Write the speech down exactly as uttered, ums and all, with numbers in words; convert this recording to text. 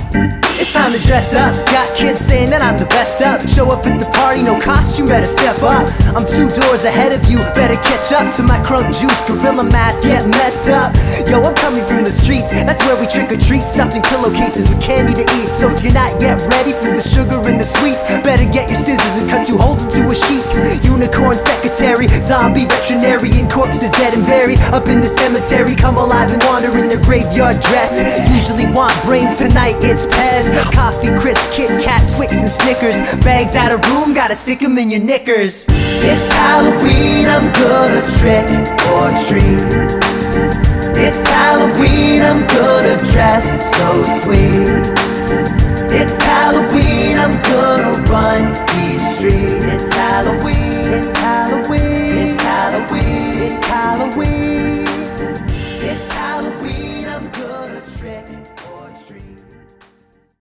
It's time to dress up. Got kids saying that I'm the best up. Show up at the party, no costume, better step up. I'm two doors ahead of you, better catch up to my crunk juice, gorilla mask, get messed up. Yo, I'm coming from the streets, that's where we trick or treat, stuffing pillowcases with candy to eat. So if you're not yet ready for the sugar and the sweets, better get your scissors and cut two holes into a sheet. Unicorn secretary, zombie veterinarian, corpses dead and buried up in the cemetery, come alive and wander in their graveyard dress. Usually want brains, tonight it's Pez. Coffee, crisp, Kit Kat, Twix and Snickers. Bags out of room, gotta stick them in your knickers. It's Halloween, I'm gonna trick or treat. It's Halloween, I'm gonna dress so sweet. It's Halloween, I'm gonna run these streets. It's Halloween, it's Halloween, it's Halloween, it's Halloween. It's Halloween, I'm gonna trick